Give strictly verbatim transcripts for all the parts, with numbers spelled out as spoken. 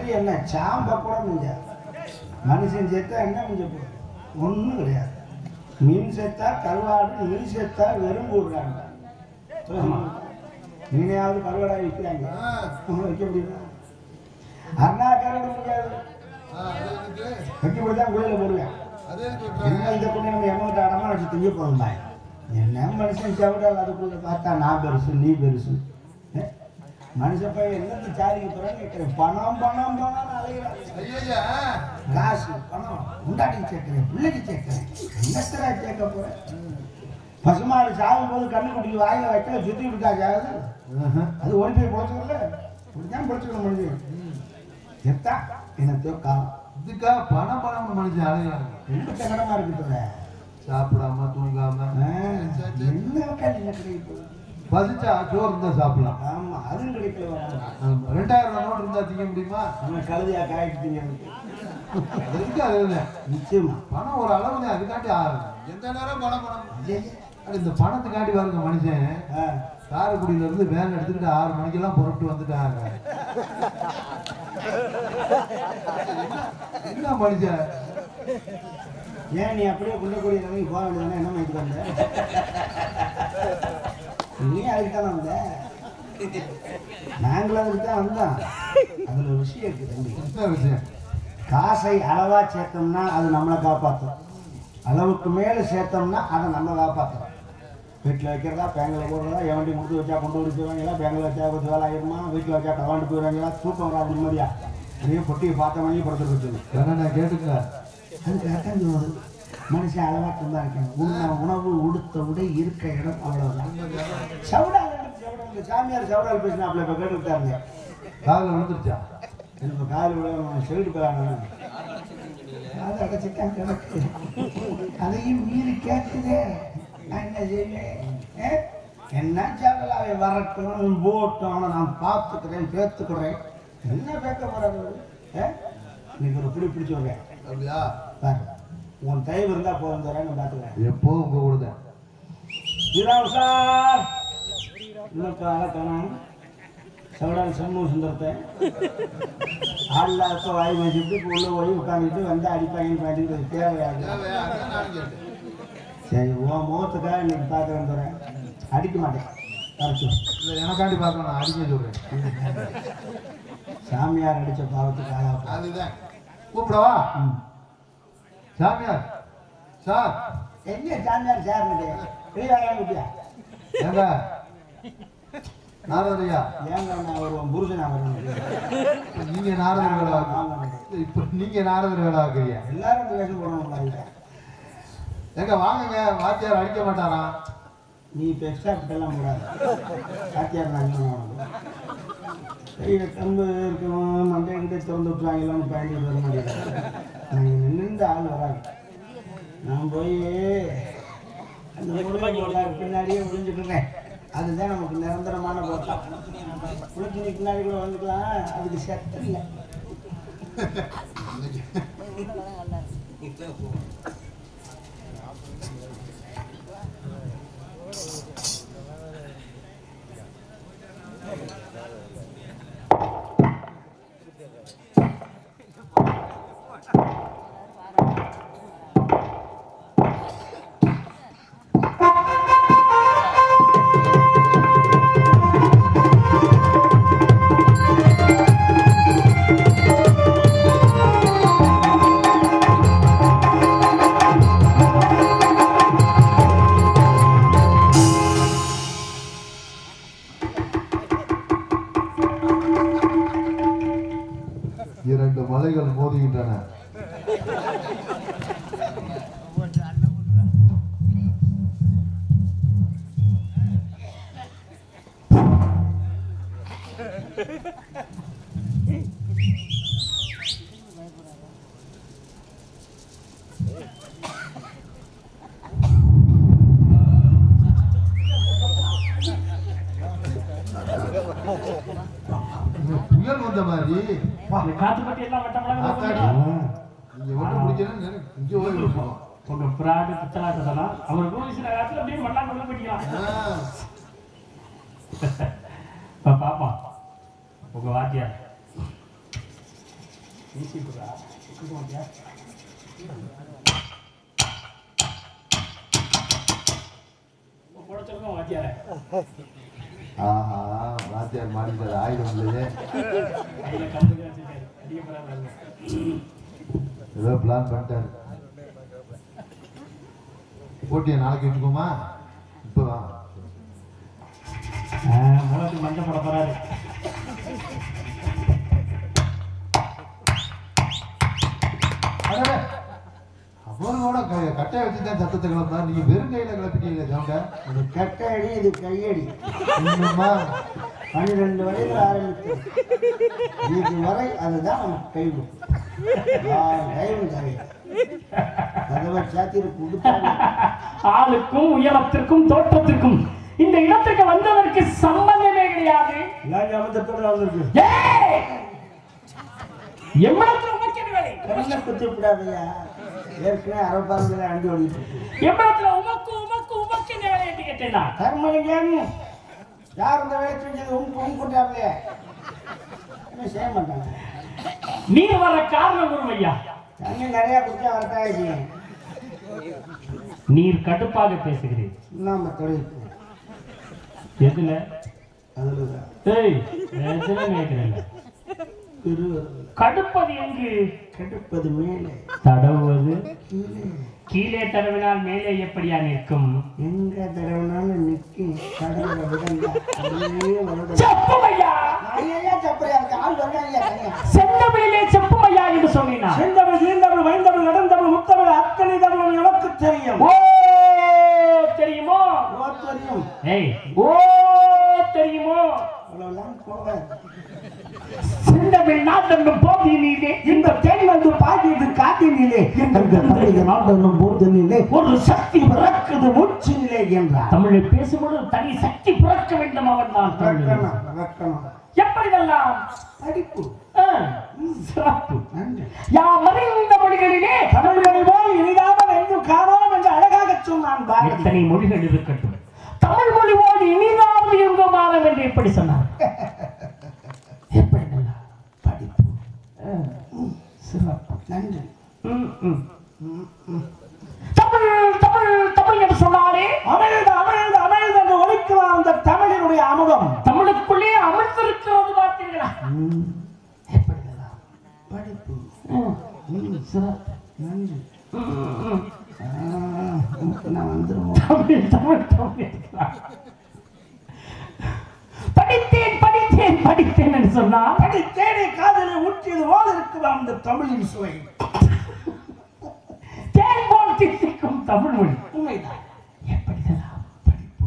கறி என்ன சாம்ப கூட மிஞ்சா மனுஷன் சேர்த்தா என்ன மிஞ்ச போகுது ஒன்றும் கிடையாது. மீன் சேர்த்தா கருவாடு, மீன் சேர்த்தா வெறும் போடுறாங்க. மீனையாவது கருவாடாக விற்கிறாங்க, வைக்க முடியுமா? அண்ணா கருவாடு முடியாது, வைக்க முடியாது கோயில போடுவேன். என்ன இந்த பொண்ணு நம்ம எம்மகிட்ட அடமா வச்சு திங்க போகணுமா? என்ன மனுஷன் செவிடால் அதுக்குள்ள பார்த்தா நான் பெருசு நீ பெருசு. மனுஷன் போய் என்னது சாதிக்க போறான்னு கேட்கிறேன். பணம் பணம் பணம் அலைகிறான். காசு பணம் உண்டாட்டிக்கு சேர்க்கிறேன், பிள்ளைக்கு சேர்க்கிறேன், என்னத்தரா சேர்க்க போறேன்? பசுமாடு சாகும் போது கண்ணுக்குட்டிக்கு வாயில வைக்கல சுத்தி விட்டா சாகுது. அது ஓடி போய் பொழைச்சுக்கல, இப்படிதான் பொழைச்சுக்கணும் மனுஷன். எத்தா என்னத்தையோ காலம் இதுக்கா பணம் பணம் மனுஷன் அலைகிறாங்க. ரொம்ப சங்கடமா இருக்குது. சாப்பிடாம தூங்காம என்ன கிடைக்கும்? பசிச்சா சோறு இருந்தா சாப்பிடலாம். ஆமா அதுவும் கிடைக்கல. ரெண்டாயிரம் ரூபாய் நோட்டு இருந்தா திங்க முடியுமா? நம்ம கழுதியா காய்ச்சிட்டீங்க அதுக்கு அது இல்லை நிச்சயமா பணம் ஒரு அளவு தான். அதுக்காண்டி எந்த நேரம் பணம் பணம் இந்த பணத்துக்காண்டி பாருங்க மனுஷன் காரைக்குடியில இருந்து வேன் எடுத்துக்கிட்டு ஆறு மணிக்கெல்லாம் புறப்பட்டு வந்துட்டாங்க. என்ன மனுஷன் ஏன் நீ அப்படியே குண்டக்கூடிய நிலைமைக்கு போக வேண்டியதுனா என்ன பண்ணிட்டு வந்த? நீ அதுக்கு தானே வந்த, நாங்களும் அதுக்கு தான் வந்தோம். அதுல ஒரு விஷயம் இருக்கு தம்பி. என்ன விஷயம்? காசை அளவா சேர்த்தோம்னா அது நம்மளை காப்பாற்றும், அளவுக்கு மேலே சேர்த்தோம்னா அதை நம்ம காப்பாற்றணும். வீட்டில் வைக்கிறதா பேங்கில் போடுறதா, எவண்டி முடிச்சு வச்சா கொண்டு வந்து போயிடுவாங்களா, பேங்கில் வச்சா கொஞ்சம் வேலை ஆயிருமா, வீட்டில் வச்சா கவாண்டு போயிடுவாங்களா, தூக்கம் வராது நிம்மதியா. அதையும் பொட்டியை பார்த்த மாதிரி படுத்துட்டு வச்சு என்ன கேட்டுக்க. அது கரெக்டாக சொல்லுவது. மனுஷன் அளவாக தான் இருக்கணும். உண்ண உணவு, உடுத்த உடை, இருக்க இடம், அவ்வளவுதான். சவுடால் சவுடால் சாமியார் சவுடால் பேசினாப்ல இப்போ கேட்டுக்கிட்டாருங்க. காலில் விழுந்துருச்சா? எனக்கு கால் விட செவிட்டு போறாங்க. அதை அடைச்சிட்டான் கிடக்கு. அதையும் மீறி கேட்குதே, நான் என்ன செய்வேன்? என்ன சவலாவை வரட்டும் போட்டும், ஆனால் நான் பார்த்துக்கிறேன் பேத்துக்கிறேன். என்ன பேக்க போறாரு? இன்னைக்கு ஒரு பிடி பிடிச்சி விடுறேன். அப்படியா? பாரு, உன் தயவு இருந்தா போதும் தரேன், நான் பார்த்துக்கிறேன். எப்போ உங்க கூட சார் இன்னும் காணாம சவுடால் சண்முக சுந்தரத்தை ஆள்லாக்க வாய் வச்சுட்டு உள்ள போய் உட்காந்துட்டு வந்து அடிப்பாங்கன்னு பாட்டுக்கிட்டு தேவையாது. சரி, உன் முகத்துக்காக இன்னைக்கு பார்க்குறேன் தரேன், அடிக்க மாட்டேன். கரைச்சி இல்லை எனக்காண்டி பார்க்க நான் அடிக்க சொல்றேன். சாமியார் அடித்த பாவத்துக்காக அதுதான் கூப்பிடவா? சாமியார் சார். என்ன சாமியார் சார் குட்டியா? ஏங்க நாரதரையா? ஏங்க நான் வருவேன் புருஷனா வருவேன். நீங்க நாரதர் வேலை இப்ப நீங்க நாரதர் வேலை ஆக்குறீங்க. எல்லாரும் வேஷம் போடணும். எங்க வாங்குங்க, வாத்தியார் அடிக்க மாட்டாராம். நீ இப்போ எக்ஸ்ட்ரா கிட்டெல்லாம் போடாது. வாத்தியார் நான் கையில் கம்பு இருக்கணும், மண்டைக்கிட்டே திறந்து விட்டுறாங்களான்னு பயந்துட்டு வர முடியாது. நாங்கள் நின்று ஆள் வராது. நான் போய் அந்த பின்னாடியே விழிஞ்சுக்கிறேன். அதுதான் நமக்கு நிரந்தரமான போட்டம். குளிச்சு பின்னாடி கூட வந்துக்கலாம், அதுக்கு சத்து இல்லை. இரண்டு மலைகள் மோதுகின்றன. புயல் வந்த மாதிரி காத்து பத்தி எல்லாம் நீங்க ஒன்று முடிக்கணும். இங்கே ஓய்வு உங்க பிராடு பித்தலாட்டதெல்லாம் அவர் சில காலத்துல அப்படியே மண்ணா கொண்டு போயிக்கலாம். பாப்பா உங்க வாத்தியார் வீசிட்டுடா கொடுக்க மாட்டியா கொடுத்துருக்கோம் வாத்தியார ஆஹா வாத்தியார் மாடிட்டார் ஆயுதம் இல்லையே கையில கம்பு வச்சிருக்காரு அடிக்கப்படாம ஏதோ பிளான் பண்ணிட்டாரு போட்டியை நாளைக்கு வச்சுக்கோமா இப்போ வா முகத்துக்கு மஞ்சள் போட போறாரு அவரோட கட்டையை வச்சுதான் சத்தத்தை கிளம்பா நீங்க வெறும் கையில கிளப்பிட்டீங்க சவுண்ட அது கட்டடி இது கையடி இன்னுமா பன்னிரெண்டு வரையில் ஆரம்பிக்கும் இது வரை அதுதான் நமக்கு கைவிடும் கைவிடும் தேவை கதவை சாத்திர கொடுத்தாங்க ஆளுக்கும் உயரத்திற்கும் தோற்றத்திற்கும் இந்த இடத்துக்கு வந்ததற்கு சம்பந்தமே கிடையாது அமர்த்தோட வந்திருக்கு எவ்வளவு உமக்கிற வேலை கண்ணை குத்தி விடாதையா ஏற்கனவே அரபாந்தில அண்டி ஓடிட்டு இருக்கு எவ்வளவு உமக்கு உமக்கு உமக்கு வேலை என்று கேட்டேன் கர்மலிங்கம் யார் இந்த வேலை செஞ்சது உங்க உங்க கொண்டாடலையே என்ன செய்ய மாட்டாங்க நீர் வர காரணம் குருமையா தண்ணி நிறைய குடிச்சா வரட்டாச்சு நீர் கடுப்பாக பேசுகிறீர் நம்ம தொழில் எதுல அதுலதான் ஏய் எதுல கேட்கிறேன் கடுப்பது எங்கு கடுப்பது மேலே தடவுவது கீழே கீழே தடவினால் மேலே எப்படியா நிற்கும் எங்க தடவினாலும் நிற்கும் கடவுளை விடங்க செப்புமையா செந்தமிழிலே செப்புமையா என்று சொன்னார் செந்தமிழ் நீந்தமிழ் வைந்தமிழ் நடந்தமிழ் முத்தமிழ் அத்தனை தமிழ் எனக்கு தெரியும் ஓ தெரியுமோ ஓ தெரியும் ஏய் ஓ தெரியுமோ அவ்வளவுதான் போவேன் செந்தமிழ் நாட்டென்னும் போதினிலே இந்த தேன் வந்து பாடியது காட்டினிலே எங்கள் தமிழக நாட்டென்னும் போதினிலே ஒரு சக்தி பிறக்குது மூச்சினிலே என்றார் தமிழை பேசும்போது தனி சக்தி பிறக்க வேண்டும் அவன் தான் பிறக்கணும் எப்படிதெல்லாம் படிப்பு சிறப்பு நன்றி யாம் அறிந்த மொழிகளிலே தமிழ் மொழி போல் இனிதாமல் எங்கும் காணோம் என்று அழகாக சொன்னான் பாரதி எத்தனை மொழிகள் இருக்கட்டும் தமிழ் மொழி போல் இனிதாவது எங்கும் மாறும் என்று எப்படி சொன்னார் எப்படி படிப்பு சிறப்பு நன்றி தமிழ் தமிழ் தமிழ் என்று சொன்னாரே அமிழ்ந்து அமிழ்ந்து அமிழ்ந்து என்று ஒழிக்கலாம் அந்த தமிழினுடைய அமுதம் தமிழுக்குள்ளே அமிழ்ந்திருக்கிறது பார்த்தீங்களா எப்படிலாம் படிப்பு சிறப்பு நன்றி நான் வந்துருவோம் தமிழ் தமிழ் தமிழ் படித்தேன் படித்தேன் படித்தேன் என்று சொன்னால் படித்தேனே காதலை ஊற்றியது போல் இருக்கலாம் அந்த தமிழின் சுவை தேன் போல் தித்திக்கும் தமிழ் மொழி உண்மைதான் எப்படிதான் படிப்பு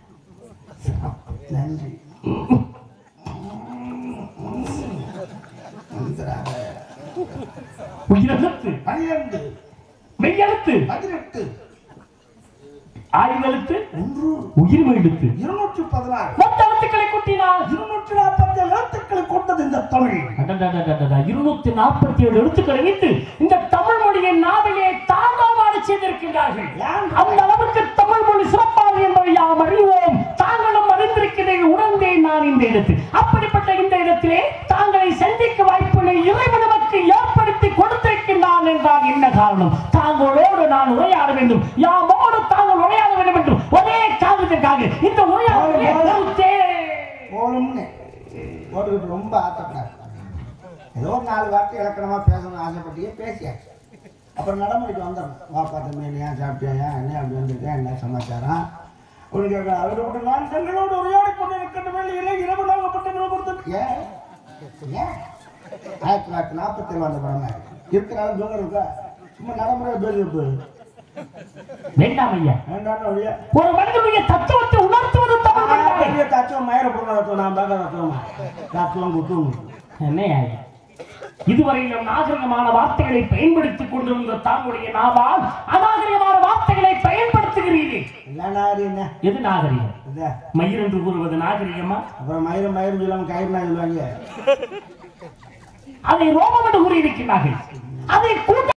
நன்றி உயிரெழுத்து பனிரெண்டு மெய்யெழுத்து பதினெட்டு ஆயுதெழுத்து ஒன்று உயிர்மை எழுத்து இருநூற்றி பதினாறு மொத்த எழுத்துக்களை கூட்டினால் இருநூற்றி நாற்பத்தி ஏழு எழுத்துக்களை கொண்டது இந்த தமிழ் இருநூத்தி நாற்பத்தி ஏழு எழுத்துக்களை வைத்து இந்த தமிழ் மொழியை நாவிலே தாங்கவாறு செய்திருக்கிறார்கள் அந்த அளவுக்கு தமிழ் மொழி சிறப்பாக என்பதை யாம் அறிவோம் தாங்களும் அறிந்திருக்கிறேன் உணர்ந்தேன் நான் இந்த இடத்தில் அப்படிப்பட்ட இந்த இடத்திலே தாங்களை சந்திக்க வாய்ப்புகளை இறைவன் நமக்கு ஏற்படுத்தி கொடுத்திருக்கின்றான் என்றால் என்ன காரணம் தாங்களோடு நான் உரையாட வேண்டும் யாமோடு தாங்கள் உரையாட வேண்டும் என்று ஒரே காரணத்திற்காக இந்த உரையாடலை போட்டுக்கிட்டு ரொம்ப ஆசைப்படாது ஏதோ ஒரு நாலு வார்த்தை இலக்கணமா பேசணும்னு ஆசைப்பட்டியே பேசியாச்சு அப்புறம் நடைமுறைக்கு வந்துடணும் வா பார்த்தமே ஏன் சாப்பிட்டியா என்ன அப்படி வந்திருக்கேன் என்ன சமாச்சாரம் உங்களுக்கு அவரோட நான் தங்களோடு உரையாடி கொண்டு இருக்கின்ற வேலையிலே இரவு நாகப்பட்ட கொடுத்து ஏன் ஏன் ஆயிரத்தி தொள்ளாயிரத்தி நாற்பத்தி ஏழு வந்த படமா இருக்கிறாலும் தூங்க இருக்கா சும்மா நடைமுறை பேசி வேண்டாம் ஐயா வேண்டாம் வழியா ஒரு மனிதனுடைய தத்துவத்தை உணர்த்துவது தமிழ் பெரிய தத்துவம் மயிர பொருள் நான் பார்க்க தத்துவமா தத்துவம் குத்துவம் என்ன இதுவரையிலும் நாகரிகமான வார்த்தைகளை பயன்படுத்திக் கொண்டிருந்த தாங்களுடைய நாவால் அநாகரிகமான வார்த்தைகளை பயன்படுத்துகிறீர்கள் எது நாகரிகம் மயிர் என்று கூறுவது நாகரிகமா அப்புறம் மயிரும் மயிரும் சொல்லுவாங்க கயிறு சொல்லுவாங்க அதை ரோமம் என்று கூறியிருக்கிறார்கள் அதை கூட்ட